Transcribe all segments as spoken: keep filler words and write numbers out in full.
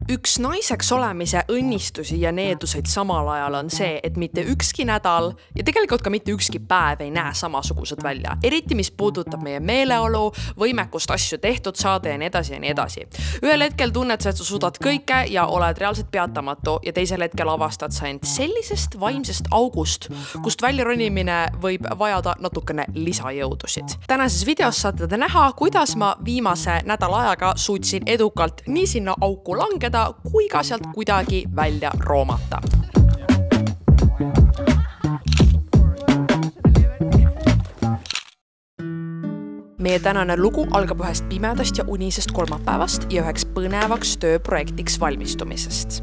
Üks naiseks olemise õnnistusi ja needuseid samal ajal on see, et mitte ükski nädal ja tegelikult ka mitte ükski päev ei näe samasugused välja. Eriti mis puudutab meie meeleolu, võimekust asju tehtud saada ja nii edasi ja nii edasi. Ühel hetkel tunned sa, et sa suudad kõike ja oled reaalselt peatamatu ja teisel hetkel avastad sa end sellisest vaimsest august, kust välja ronimine võib vajada natukene lisajõudusid. Tänases videos saate te näha, kuidas ma viimase nädala ajaga suutsin edukalt nii sinna auku langeda, kui ka sealt kuidagi välja roomata. Meie tänane lugu algab ühest pimedast ja unisest kolmapäevast ja üheks põnevaks tööprojektiks valmistumisest.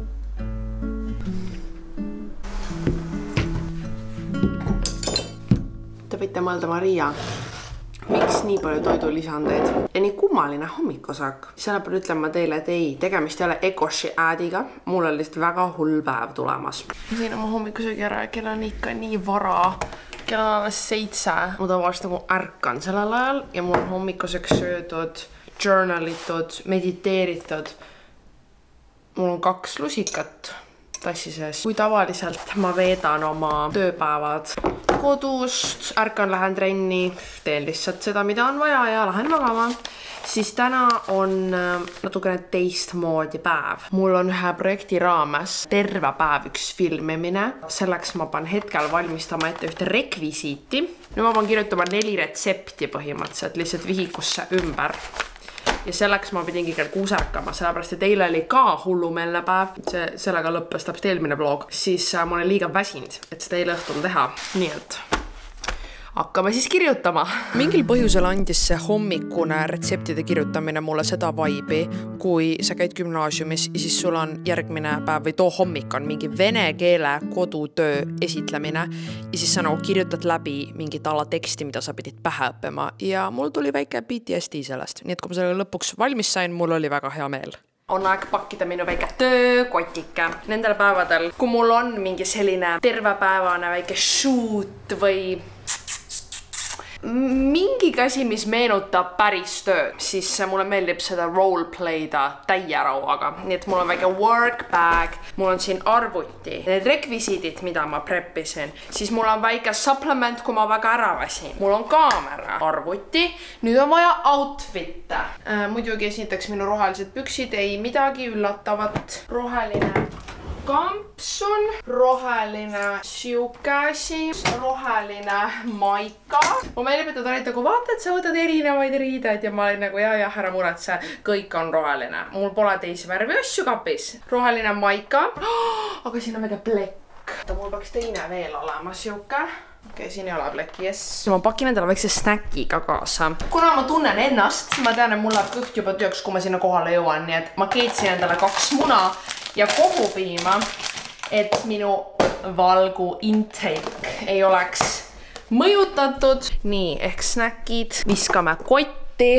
Te võite mõelda, Maria, miks nii palju toidulisandeid ja nii kummaline hommikusak? Selle peal ütlen ma teile, et ei, tegemist ei ole Ecoshi äädiga. Mul on lihtsalt väga hull päev tulemas. Ma siin oma hommikusöögi ära, kell on ikka nii vara. Kell on alles seitse. Ma tavaliselt nagu ärkan sellel ajal ja mul on hommikuseks söödud, journalitud, mediteeritud. Mul on kaks lusikat tassi sees. Kui tavaliselt ma veedan oma tööpäevad kodust, ärkan, lähen trenni, teen lihtsalt seda, mida on vaja ja lähen magama, siis täna on natukene teistmoodi päev. Mul on ühe projekti raames terve päev üks filmimine. Selleks ma panen hetkel valmistama ette ühte rekvisiiti. Nüüd ma panen kirjutama neli retsepti põhimõtteliselt lihtsalt vihikusse ümber. Ja selleks ma pidingi kell kuus ärkama, sellepärast et eile oli ka hullumeelne päev. See, sellega lõppes täpselt eelmine vlog. Siis ma olen liiga väsinud, et seda eile õhtul teha. Nii et hakkame siis kirjutama. Mingil põhjusel andis see hommikune retseptide kirjutamine mulle seda vaibi, kui sa käid gümnaasiumis ja siis sul on järgmine päev või too hommik on mingi vene keele kodutöö esitlemine ja siis sa nagu kirjutad läbi mingit ala teksti, mida sa pidid pähe õppima ja mul tuli väike P T S D sellest. Nii et kui ma selle lõpuks valmis sain, mul oli väga hea meel. On aeg pakkida minu väike töökotike. Nendel päevadel, kui mul on mingi selline tervepäevane väike shoot või mingi asi, mis meenutab päris tööd, siis mulle meeldib seda roleplayda täie rauaga. Nii et mul on väike work bag, mul on siin arvuti, need rekvisiidid, mida ma preppisin, siis mul on väike supplement, kui ma väga ära väsin. Mul on kaamera, arvuti, nüüd on vaja outfitte. Äh, muidugi esiteks minu rohelised püksid, ei midagi üllatavat. Roheline kampsun, roheline siukasi, roheline maika. Ma meeldib, et nad olid nagu, vaata, et sa võtad erinevaid riideid ja ma olin nagu, ja, ja, ära muretse, kõik on roheline. Mul pole teisi värvi asju kapis. Roheline maika, oh, aga siin on väga plekk. Mul peaks teine veel olema siuke. Okei, siin ei ole plekki, jess. Ma pakin endale väikse snäkiga kaasa. Kuna ma tunnen ennast, ma tean, et mul läheb kõht juba tööks, kui ma sinna kohale jõuan, nii et ma keetsin endale kaks muna ja kogupiima, et minu valgu intake ei oleks mõjutatud. Nii, ehk snäkid viskame kotti.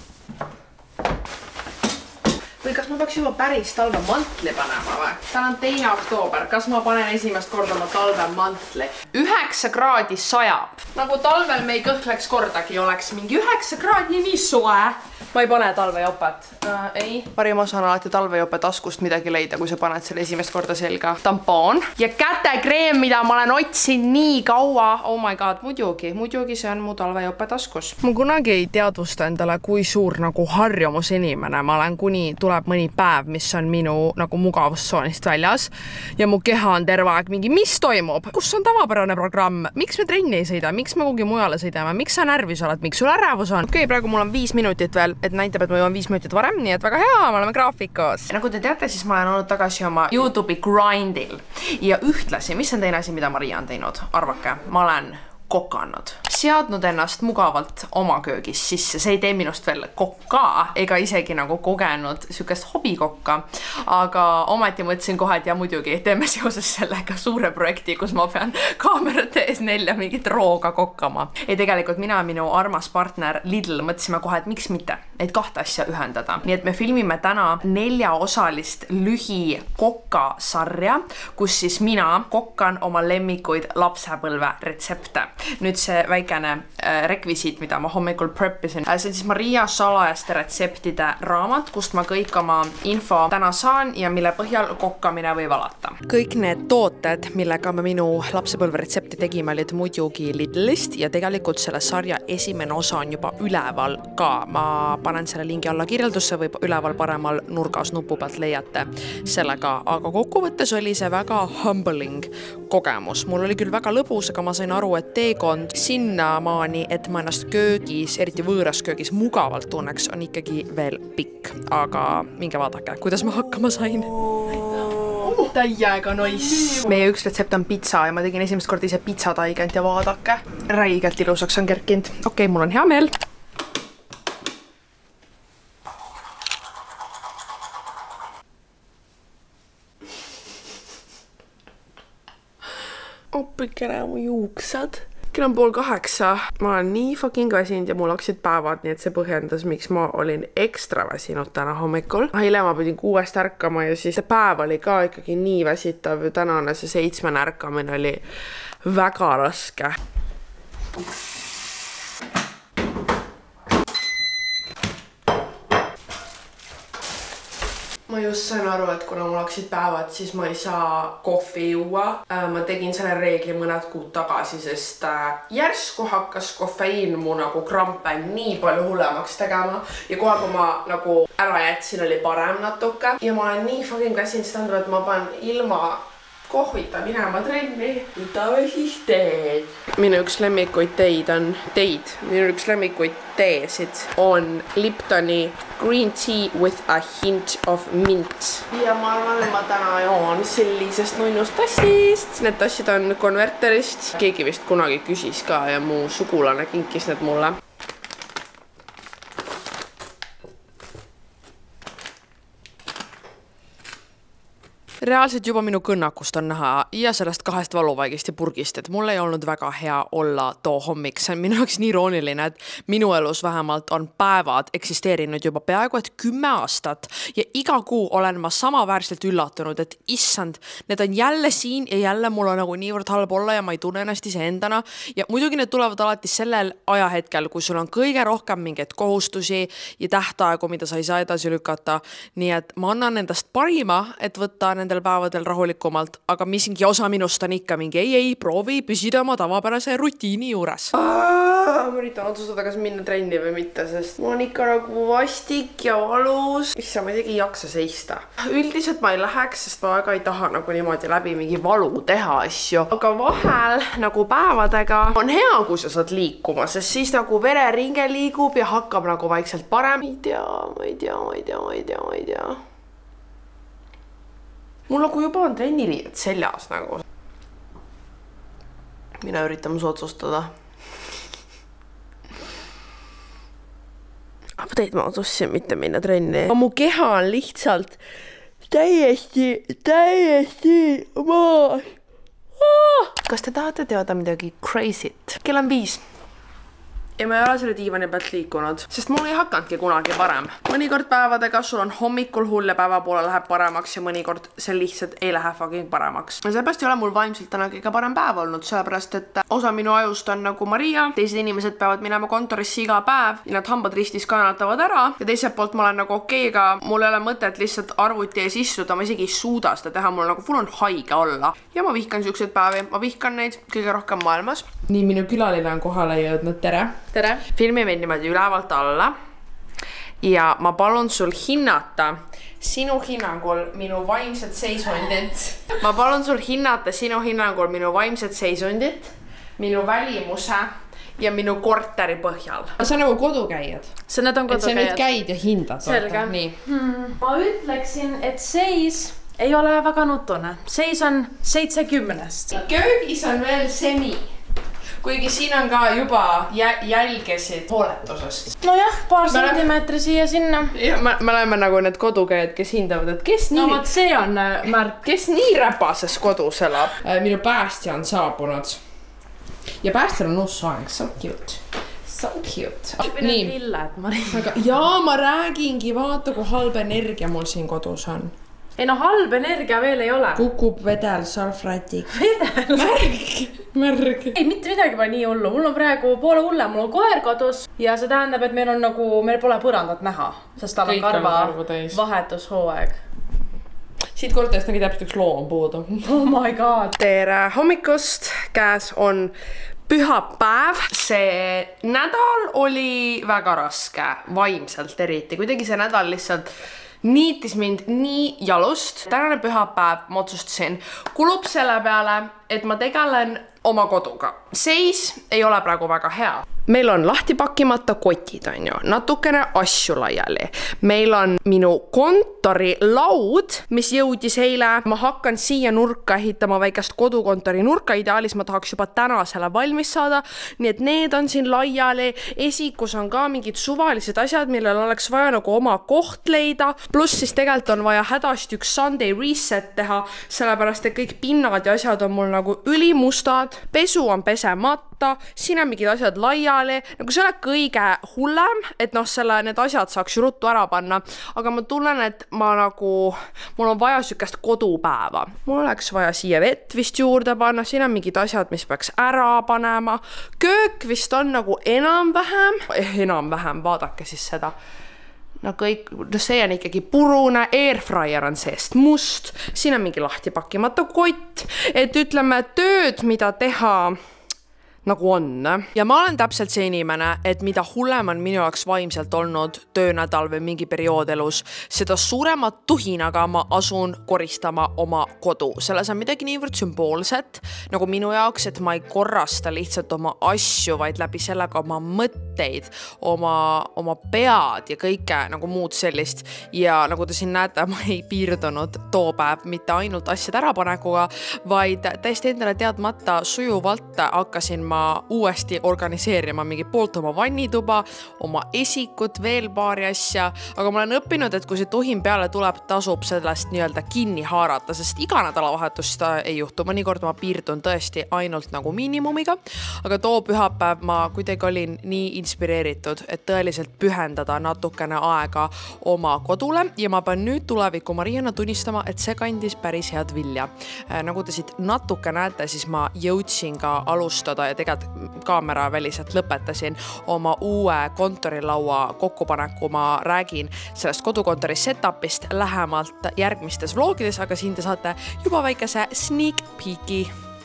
Või kas ma peaks juba päris talve mantli panema või? Täna on teine oktoober. Kas ma panen esimest korda oma talve mantli? Üheksa kraadi sajab. Nagu talvel me ei kõhkleks kordagi, oleks mingi üheksa kraadi nii soe. Ma ei pane talvejopet. Äh, ei. Parim osa on alati talvejope taskust midagi leida, kui sa paned selle esimest korda selga. Tampoon. Ja kätekreem, mida ma olen otsin nii kaua. Oh my god, muidugi. Muidugi see on mu talvejope taskus. Ma kunagi ei teadvusta endale, kui suur nagu harjumus inimene ma olen, kuni tuleb mõni päev, mis on minu nagu mugavustsoonist väljas. Ja mu keha on terve aeg mingi, mis toimub? Kus on tavapärane programm? Miks me trenni ei sõida? Miks me kuhugi mujale sõidame? Miks sa närvis oled? Miks sul ärevus on? Okei, praegu mul on viis minutit veel, et näitab, et ma jõuan viis minutit varem, nii et väga hea, me oleme graafikus. Nagu te teate, siis ma olen olnud tagasi oma YouTube'i grindil ja ühtlasi, mis on teine asi, mida Maria on teinud? Arvake, ma olen kokanud. Seadnud ennast mugavalt oma köögis sisse. See ei tee minust veel kokka ega isegi nagu kogenud sükest hobikokka. Aga ometi mõtlesin kohe, et ja muidugi teeme seoses sellega suure projekti, kus ma pean kaamerate ees nelja mingit rooga kokkama. Ja tegelikult mina ja minu armas partner Lidl mõtlesime kohe, et miks mitte, et kahte asja ühendada. Nii et me filmime täna neljaosalist lühi kokka sarja, kus siis mina kokkan oma lemmikuid lapsepõlve retsepte. Nüüd see väike väikene äh, rekvisiit, mida ma hommikul preppisin. Äh, see on siis Maria salajaste retseptide raamat, kust ma kõik oma info täna saan ja mille põhjal kokkamine võib alata. Kõik need tooted, millega me minu lapsepõlve retsepti tegime, olid muidugi Lidlist ja tegelikult selle sarja esimene osa on juba üleval ka. Ma panen selle lingi alla kirjeldusse või üleval paremal nurgas nupu pealt leiate sellega, aga kokkuvõttes oli see väga humbling kogemus. Mul oli küll väga lõbus, aga ma sain aru, et teekond sinnamaani, et ma ennast köögis, eriti võõras köögis mugavalt tunneks, on ikkagi veel pikk. Aga minge vaadake, kuidas ma hakkama sain. Täiega nois. Meie üks retsept on pitsa ja ma tegin esimest korda ise pitsataigent ja vaadake. Räigelt ilusaks on kerkinud. Okei, mul on hea meel. Oppikene mu juuksed. Kell on pool kaheksa. Ma olen nii fucking väsinud ja mul hakkasid päevad, nii et see põhjendas, miks ma olin ekstra väsinud täna hommikul. Eile ma pidin kuuest ärkama ja siis see päev oli ka ikkagi nii väsitav ja tänane see seitsmene ärkamine oli väga raske. Ma just sain aru, et kuna mul hakkasid päevad, siis ma ei saa kohvi juua. Ma tegin selle reegli mõned kuud tagasi, sest järsku hakkas kofeiin mu nagu krampe nii palju hullemaks tegema. Ja kohe, kui ma nagu ära jätsin, oli parem natuke. Ja ma olen nii fucking väsinud, see tähendab, et ma panen ilma kohvita minema trenni. Võtame siis teed. Minu üks lemmikuid teid on teid. Minu üks lemmikuid teesid on Liptoni green tea with a hint of mint. Ja ma arvan, et ma täna joon sellisest nunnust tassist. Need tassid on konverterist. Keegi vist kunagi küsis ka ja mu sugulane kinkis need mulle. Reaalselt juba minu kõnnakust on näha ja sellest kahest valuvaigist ja purgist, et mul ei olnud väga hea olla too hommik. See on minu jaoks nii irooniline, et minu elus vähemalt on päevad eksisteerinud juba peaaegu et kümme aastat ja iga kuu olen ma samaväärselt üllatunud, et issand, need on jälle siin ja jälle mul on nagu niivõrd halb olla ja ma ei tunne ennast iseendana. Ja muidugi need tulevad alati sellel ajahetkel, kui sul on kõige rohkem mingeid kohustusi ja tähtaegu, mida sa ei saa edasi lükata. Nii et ma annan endast parima, et võtta nendel päevadel rahulikumalt, aga misingi osa minust on ikka mingi ei, ei, proovi püsida oma tavapärase rutiini juures. Ma üritan otsustada, kas minna trenni või mitte, sest mul on ikka nagu vastik ja valus. Issa, ma isegi ei jaksa seista. Üldiselt ma ei läheks, sest ma väga ei taha nagu niimoodi läbi mingi valu teha asju. Aga vahel nagu päevadega on hea, kui sa saad liikuma, sest siis nagu vereringe liigub ja hakkab nagu vaikselt parem. Ma ei tea, ma ei tea, ma ei tea, ma ei tea, ma ei tea. Mul nagu juba on trenniriided seljas nagu. Mina üritan mus otsustada. Aga teid ma otsustasin mitte minna trenni. Mu keha on lihtsalt täiesti, täiesti maas. Kas te tahate teada midagi crazy't? Kell on viis. Ja ma ei ole selle diivani pealt liikunud, sest mul ei hakanudki kunagi parem. Mõnikord päevadega sul on hommikul hull ja päeva poole läheb paremaks ja mõnikord see lihtsalt ei lähe fucking paremaks. Ja sellepärast ei ole mul vaimselt täna kõige parem päev olnud, sellepärast et osa minu ajust on nagu Maria, teised inimesed peavad minema kontorisse iga päev ja nad hambad ristis kannatavad ära ja teiselt poolt ma olen nagu okei, aga mul ei ole mõtet lihtsalt arvuti ees istuda, ma isegi ei suuda seda teha, mul nagu full on haige olla. Ja ma vihkan siukseid päevi, ma vihkan neid kõige rohkem maailmas. Nii, minu külaline on kohale jõudnud, tere! Tere! Filmi meid niimoodi ülevalt alla ja ma palun sul hinnata sinu hinnangul minu vaimset seisundit. Ma palun sul hinnata sinu hinnangul minu vaimset seisundit, minu välimuse ja minu korteri põhjal. See on nagu kodukäijad. See need on kodukäijad. Et sa nüüd käid ja hindad. Selge. Nii. Hmm. Ma ütleksin, et seis ei ole väga nutune. Seis on seitsekümnest. Köögis on veel semi. Kuigi siin on ka juba jälgesid hooletusest. No jah, paar sentimeetri siia sinna. Ja, me, me oleme nagu need kodukäijad, kes hindavad, et kes nii... No vaat see on märk. Kes nii räpases kodus elab. Minu päästja on saabunud. Ja päästjal on uus soeng. So cute. So cute. Nii. Pilled, Mari. Aga, jaa, ma räägingi, vaata, kui halb energia mul siin kodus on. ei no halb energia veel ei ole. Kukub vedel salvrätik. Vedel? Märg. Märg. Ei, mitte midagi pole nii hullu. Mul on praegu poole hulle, mul on koer kodus ja see tähendab, et meil on nagu, meil pole põrandat näha, sest tal on karva vahetushooaeg. Siit kortest nägi täpselt üks loom puudu. Oh my god. Tere hommikust, käes on pühapäev. See nädal oli väga raske, vaimselt eriti. Kuidagi see nädal lihtsalt niitis mind nii jalust. Tänane pühapäev ma otsustasin kulub selle peale, et ma tegelen oma koduga. Seis ei ole praegu väga hea. Meil on lahti pakkimata kotid, on ju, natukene asju laiali. Meil on minu kontori laud, mis jõudis eile. Ma hakkan siia nurka ehitama väikest kodukontori nurka. Ideaalis ma tahaks juba täna selle valmis saada. Nii et need on siin laiali. Esikus on ka mingid suvalised asjad, millel oleks vaja nagu oma koht leida. Plus siis tegelikult on vaja hädasti üks Sunday reset teha, sellepärast et kõik pinnad ja asjad on mul nagu ülimustad. Pesu on pesemata, siin on mingid asjad laiali, nagu see ole kõige hullem, et noh, selle, need asjad saaks ju ruttu ära panna, aga ma tunnen, et ma nagu, mul on vaja sükest kodupäeva. Mul oleks vaja siia vett vist juurde panna, siin on mingid asjad, mis peaks ära panema. Köök vist on nagu enam-vähem, eh, enam-vähem, vaadake siis seda. No kõik, see on ikkagi purune, airfryer on seest must, siin on mingi lahti pakkimata kott, et ütleme tööd, mida teha nagu on. Ja ma olen täpselt see inimene, et mida hullem on minu jaoks vaimselt olnud töönädal või mingi periood elus, seda suuremat tuhinaga ma asun koristama oma kodu. Selles on midagi niivõrd sümboolset nagu minu jaoks, et ma ei korrasta lihtsalt oma asju, vaid läbi sellega oma mõtteid, oma, oma pead ja kõike nagu muud sellist. Ja nagu te siin näete, ma ei piirdunud too päev mitte ainult asjad ärapanekuga, vaid täiesti endale teadmata sujuvalt hakkasin ma uuesti organiseerima mingi poolt oma vannituba, oma esikut, veel paari asja, aga ma olen õppinud, et kui see tuhin peale tuleb, tasub sellest nii-öelda kinni haarata, sest iga nädalavahetust ei juhtu. Mõnikord ma piirdun tõesti ainult nagu miinimumiga, aga too pühapäev ma kuidagi olin nii inspireeritud, et tõeliselt pühendada natukene aega oma kodule ja ma pean nüüd tuleviku Mariana tunnistama, et see kandis päris head vilja. Nagu te siit natuke näete, siis ma jõudsin ka alustada ja tegelikult kaamera väliselt lõpetasin oma uue kontorilaua kokkupaneku. Ma räägin sellest kodukontori setupist lähemalt järgmistes vlogides, aga siin te saate juba väikese sneak peeki.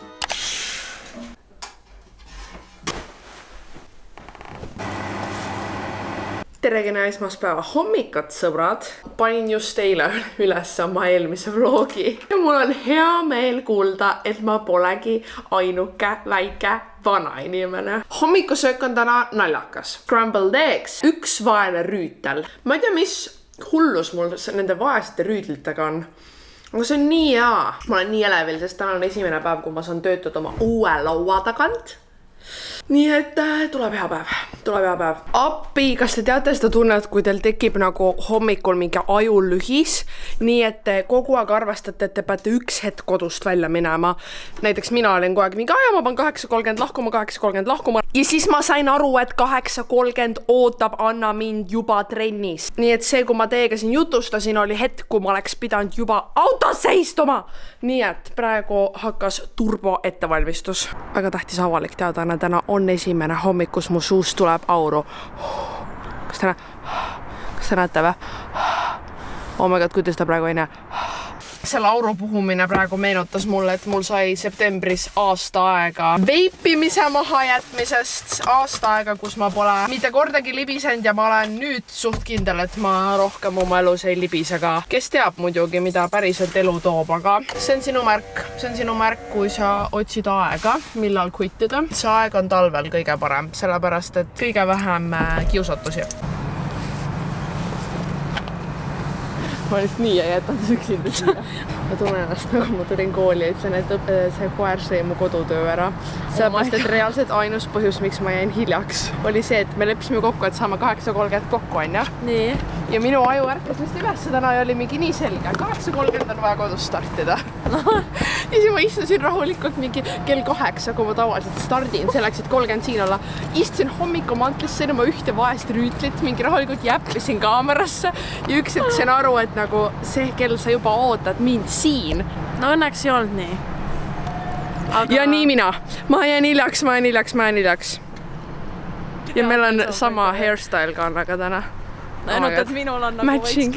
Teregene esmaspäeva hommikut, sõbrad. Panin just eile üles oma eelmise vlogi. Ja mul on hea meel kuulda, et ma polegi ainuke väike vana inimene. Hommikusöök on täna naljakas. Scrambled eggs. Üks vaene rüütel. Ma ei tea, mis hullus mul nende vaesete rüütlitega on. Aga see on nii hea. Ma olen nii elevil, sest täna on esimene päev, kui ma saan töötada oma uue laua tagant. Nii et äh, tuleb hea päev, tuleb hea päev. Appi, kas te teate seda tunnet, kui teil tekib nagu hommikul mingi ajulühis, nii et te kogu aeg arvestate, et te peate üks hetk kodust välja minema. Näiteks mina olin kogu aeg mingi aja, ma pean kaheksa kolmkümmend lahkuma, kaheksa kolmkümmend lahkuma. Ja siis ma sain aru, et kaheksa kolmkümmend ootab Anna mind juba trennis. Nii et see, kui ma teiega siin jutustasin, oli hetk, kui ma oleks pidanud juba autos seistuma. Nii et praegu hakkas turbo ettevalmistus. Väga tähtis avalik teadane, täna on esimene hommikus mu suust tuleb auru. Kas te, kas te näete või? Oh my god, kuidas ta praegu ei näe? Selle auru puhumine praegu meenutas mulle, et mul sai septembris aasta aega veipimise maha jätmisest. Aasta aega, kus ma pole mitte kordagi libisenud ja ma olen nüüd suht kindel, et ma rohkem oma elus ei libise ka. Kes teab muidugi, mida päriselt elu toob, aga see on sinu märk. See on sinu märk, kui sa otsid aega, millal kuttida. See aeg on talvel kõige parem, sellepärast et kõige vähem kiusatusi. Ma olin nii ja jätan süksinda siia. Ma tunnen ennast nagu ma tulin kooli ja ütlen, et see koer sõi mu kodutöö ära. Sellepärast, et reaalselt ainus põhjus, miks ma jäin hiljaks, oli see, et me leppisime kokku, et saame kaheksa kolmkümmend kokku, on ja? Nii. Ja minu aju ärkas vist üles täna ja oli mingi nii selge. kaheksa kolmkümmend on vaja kodus startida. Ja siis ma istusin rahulikult mingi kell kaheksa, kui ma tavaliselt stardin, selleks, et kolmkümmend siin olla. Istusin hommikumantlisse oma ühte vaest rüütlit, mingi rahulikult jäppisin kaamerasse ja üks hetk sain aru, et et nagu see kell sa juba ootad mind siin. No õnneks ei olnud nii. Aga... Ja nii mina. Ma jään hiljaks, ma jään hiljaks, ma jään hiljaks. Ja, ja meil on sama hairstyle ka aga täna. No ainult, et minul on nagu matching.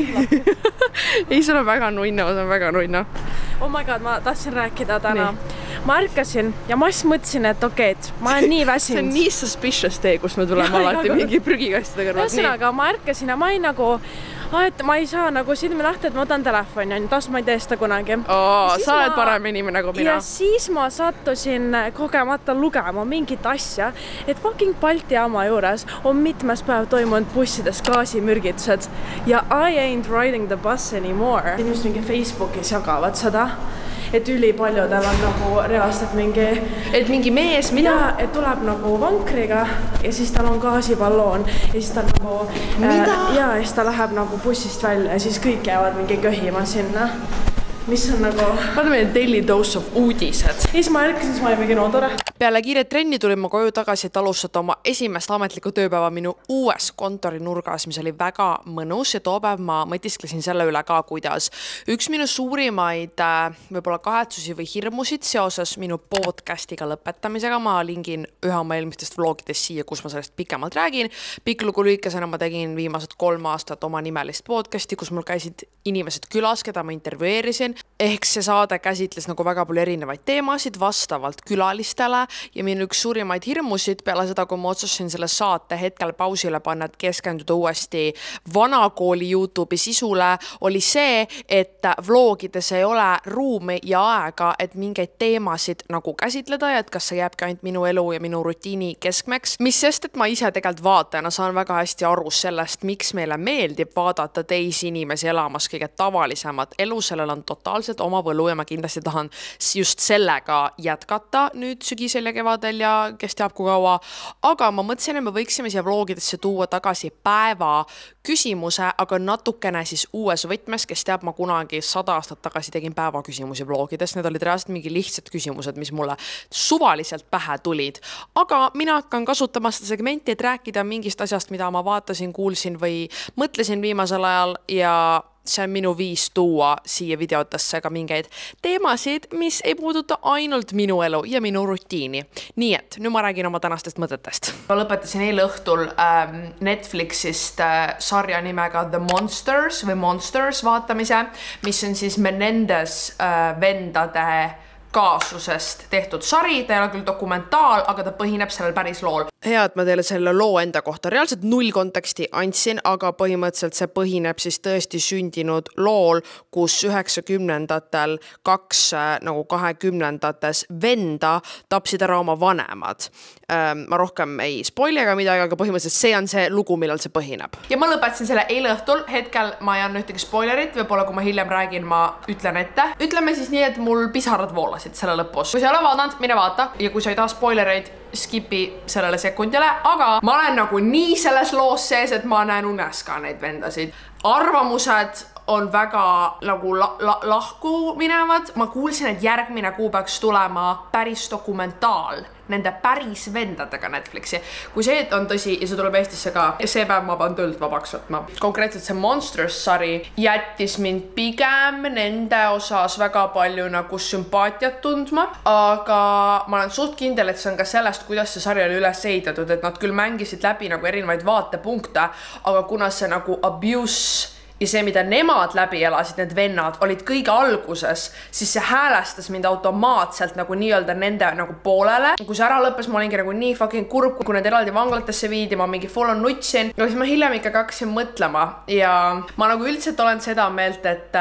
Ei, sul on väga nunno, see on väga nunno. Oh my god, ma tahtsin rääkida täna. Nii. Ma ärkasin ja ma siis mõtlesin, et okei, et ma olen nii väsinud. See on nii suspicious tee, kus me tuleme ja, alati mingi prügikastide kõrvalt. Ühesõnaga, ma ärkasin ja ma ei nagu, et ma ei saa nagu silmi lahti, et ma võtan telefoni, tas ma ei tee seda kunagi. Oo, sa oled ma... parem inimene nagu mina. Ja siis ma sattusin kogemata lugema mingit asja, et fucking Balti jaama juures on mitmes päev toimunud bussides gaasimürgitused ja I ain't riding the bus anymore. Inimesed mingi Facebookis jagavad seda. Et üli paljudel on nagu reaalselt mingi... Et mingi mees, mida? Ja, et tuleb nagu vankriga ja siis tal on gaasipalloon ja siis ta nagu... Mida? Äh, ja siis ta läheb nagu bussist välja ja siis kõik jäävad mingi köhima sinna. Mis on nagu... Vaata meie daily dose of uudised. Siis ma ärkasin, siis ma olin mingi no tore. Peale kiiret trenni tulin ma koju tagasi, et alustada oma esimest ametlikku tööpäeva minu uues kontorinurgas, mis oli väga mõnus ja too päev ma mõtisklesin selle üle ka, kuidas üks minu suurimaid võib-olla kahetsusi või hirmusid seoses minu podcastiga lõpetamisega. Ma lingin ühe oma eelmistest vlogidest siia, kus ma sellest pikemalt räägin. Pikk lugu lühikesena ma tegin viimased kolm aastat oma nimelist podcasti, kus mul käisid inimesed külas, keda ma intervjueerisin. Ehk see saade käsitles nagu väga palju erinevaid teemasid vastavalt külalistele ja minu üks suurimaid hirmusid peale seda, kui ma otsustasin selle saate hetkel pausile panna, et keskenduda uuesti vanakooli YouTube'i sisule, oli see, et vlogides ei ole ruumi ja aega, et mingeid teemasid nagu käsitleda ja et kas see jääbki ainult minu elu ja minu rutiini keskmeks. Mis sest, et ma ise tegelikult vaatajana saan väga hästi aru sellest, miks meile meeldib vaadata teisi inimesi elamas kõige tavalisemat elu, sellel on totaalselt oma võlu ja ma kindlasti tahan just sellega jätkata nüüd sügisel ja kevadel ja kes teab kui kaua. Aga ma mõtlesin, et me võiksime siia vlogidesse tuua tagasi päeva küsimuse, aga natukene siis uues võtmes, kes teab, ma kunagi sada aastat tagasi tegin päeva küsimusi vlogides. Need olid reaalselt mingi lihtsad küsimused, mis mulle suvaliselt pähe tulid. Aga mina hakkan kasutama seda segmenti, et rääkida mingist asjast, mida ma vaatasin, kuulsin või mõtlesin viimasel ajal ja see on minu viis tuua siia videotesse ka mingeid teemasid, mis ei puuduta ainult minu elu ja minu rutiini. Nii et, nüüd ma räägin oma tänastest mõtetest. Ma lõpetasin eile õhtul ähm, Netflixist äh, sarja nimega The Monsters või Monsters vaatamise, mis on siis Menendez äh, vendade kaasusest tehtud sari, ta ei ole küll dokumentaal, aga ta põhineb sellel päris lool. Hea, et ma teile selle loo enda kohta reaalselt null konteksti andsin, aga põhimõtteliselt see põhineb siis tõesti sündinud lool, kus üheksakümnendatel kaks nagu kahekümnendates venda tapsid ära oma vanemad. Ma rohkem ei spoili ega midagi, aga põhimõtteliselt see on see lugu, millal see põhineb. Ja ma lõpetasin selle eile õhtul, hetkel ma ei anna ühtegi spoilerit, võib-olla kui ma hiljem räägin, ma ütlen ette. Ütleme siis nii, et mul pisarad voolasid selle lõpus. Kui sa ei ole vaadanud, mine vaata ja kui sa ei taha spoilereid, skipi sellele sekundile, aga ma olen nagu nii selles loos sees, et ma näen unes ka neid vendasid. Arvamused on väga nagu la la lahku minevad. Ma kuulsin, et järgmine kuu peaks tulema päris dokumentaal nende päris vendadega Netflixi. Kui see on tõsi ja see tuleb Eestisse ka, ja see päev ma pean töölt vabaks võtma. Konkreetselt see Monsters sari jättis mind pigem nende osas väga palju nagu sümpaatiat tundma, aga ma olen suht kindel, et see on ka sellest, kuidas see sari oli üles ehitatud, et nad küll mängisid läbi nagu erinevaid vaatepunkte, aga kuna see nagu abuse ja see, mida nemad läbi elasid, need vennad, olid kõige alguses, siis see häälestas mind automaatselt nagu nii-öelda nende nagu poolele. Kui see ära lõppes, ma olingi nagu nii fucking kurb, kui need eraldi vanglatesse viidi, ma mingi full on nutsin. Ja siis ma hiljem ikkagi hakkasin mõtlema ja ma nagu üldiselt olen seda meelt, et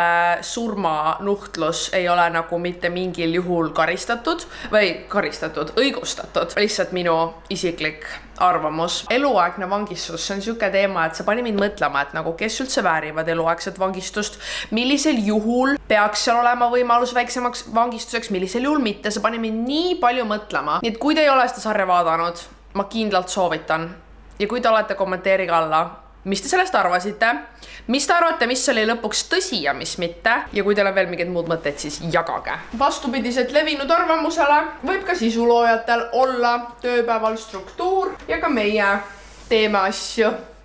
surmanuhtlus ei ole nagu mitte mingil juhul karistatud või karistatud, õigustatud. Lihtsalt minu isiklik arvamus. Eluaegne vangistus, see on siuke teema, et see pani mind mõtlema, et nagu kes üldse väärivad eluaegset vangistust, millisel juhul peaks seal olema võimalus väiksemaks vangistuseks, millisel juhul mitte, see pani mind nii palju mõtlema. Nii et kui te ei ole seda sarja vaadanud, ma kindlalt soovitan. Ja kui te olete, kommenteerige alla, mis te sellest arvasite, mis te arvate, mis oli lõpuks tõsi ja mis mitte, ja kui teil on veel mingid muud mõtted, siis jagage. Vastupidiselt levinud arvamusele võib ka sisuloojatel olla tööpäeval struktuur ja ka meie teeme asju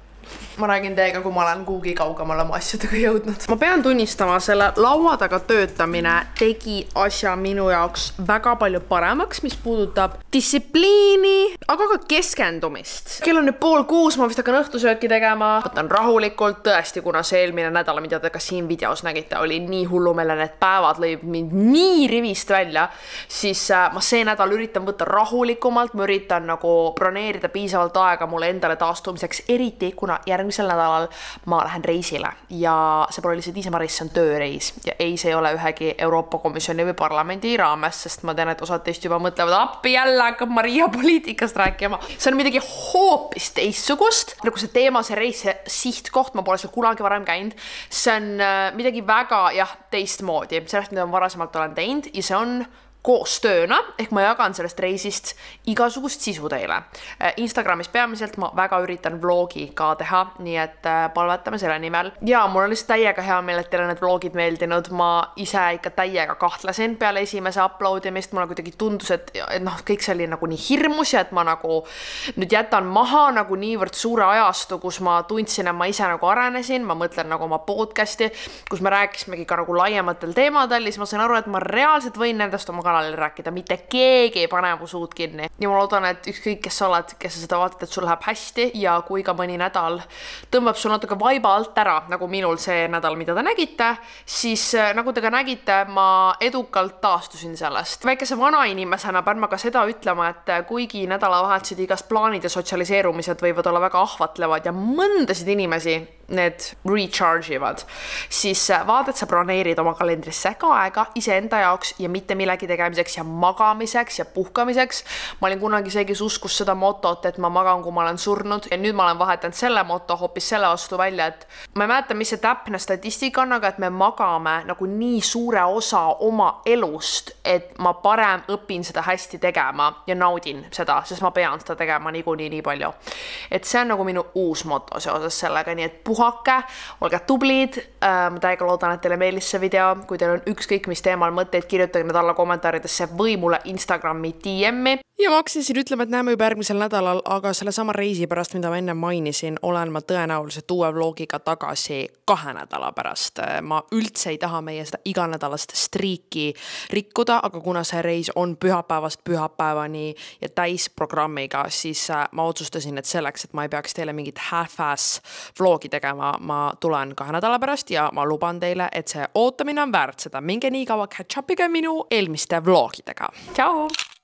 ma räägin teiega, kui ma olen kuhugi kaugemale oma asjadega jõudnud. Ma pean tunnistama, selle laua taga töötamine tegi asja minu jaoks väga palju paremaks, mis puudutab distsipliini, aga ka keskendumist. Kell on nüüd pool kuus, ma vist hakkan õhtusööki tegema. Võtan rahulikult, tõesti, kuna see eelmine nädal, mida te ka siin videos nägite, oli nii hullumeelne, need päevad lõid mind nii rivist välja, siis ma see nädal üritan võtta rahulikumalt, ma üritan nagu broneerida piisavalt aega mulle endale taastumiseks, eriti kuna järgmisel nädalal ma lähen reisile ja see pole lihtsalt niisama reis, see on tööreis ja ei, see ei ole ühegi Euroopa Komisjoni või parlamendi raames, sest ma tean, et osad teist juba mõtlevad, appi jälle hakkab Maria poliitikast rääkima. See on midagi hoopis teistsugust, nagu see teema, see reis, see sihtkoht, ma pole seal kunagi varem käinud, see on midagi väga jah, teistmoodi, sellest, mida ma varasemalt olen teinud ja see on koostööna, ehk ma jagan sellest reisist igasugust sisu teile. Instagramis peamiselt ma väga üritan vlogi ka teha, nii et palvetame selle nimel. Ja mul on lihtsalt täiega hea meel, et teile need vlogid meeldinud. Ma ise ikka täiega kahtlesin peale esimese uploadimist. Mulle kuidagi tundus, et, et noh, kõik see oli nagu nii hirmus ja et ma nagu nüüd jätan maha nagu niivõrd suure ajastu, kus ma tundsin, et ma ise nagu arenesin. Ma mõtlen nagu oma podcasti, kus me rääkisimegi ka nagu laiematel teemadel, siis ma sain aru, et ma reaalselt võin nendest oma kanalil rääkida, mitte keegi ei pane mu suud kinni. Ja ma loodan, et ükskõik, kes sa oled, kes sa seda vaatad, et sul läheb hästi ja kui ka mõni nädal tõmbab sul natuke vaiba alt ära, nagu minul see nädal, mida te nägite, siis nagu te ka nägite, ma edukalt taastusin sellest. Väikese vana inimesena pean ma ka seda ütlema, et kuigi nädalavahetused igast plaanid ja sotsialiseerumised võivad olla väga ahvatlevad ja mõndasid inimesi need recharge ivad, siis vaadad, sa broneerid oma kalendrisse ka aega iseenda jaoks ja mitte millegi tegemiseks ja magamiseks ja puhkamiseks. Ma olin kunagi see, kes uskus seda motot, et ma magan, kui ma olen surnud ja nüüd ma olen vahetanud selle moto hoopis selle vastu välja, et ma ei mäleta, mis see täpne statistika on, aga et me magame nagu nii suure osa oma elust, et ma parem õpin seda hästi tegema ja naudin seda, sest ma pean seda tegema niikuinii nii palju. Et see on nagu minu uus moto seoses sellega, nii et puhake, olge tublid, ma täiega loodan, et teile meeldis see video, kui teil on ükskõik mis teemal mõtteid, kirjutage need alla kommentaaridesse või mulle Instagrami D M-i. Ja ma hakkasin siin ütlema, et näeme juba järgmisel nädalal, aga selle sama reisi pärast, mida ma enne mainisin, olen ma tõenäoliselt uue vlogiga tagasi kahe nädala pärast. Ma üldse ei taha meie seda iganädalast striiki rikkuda, aga kuna see reis on pühapäevast pühapäevani ja täisprogrammiga, siis ma otsustasin, et selleks, et ma ei peaks teile mingit half-ass vlogi tegema, ma tulen kahe nädala pärast ja ma luban teile, et see ootamine on väärt seda. Minge nii kaua catch up'iga minu eelmiste vlogidega. Tšau!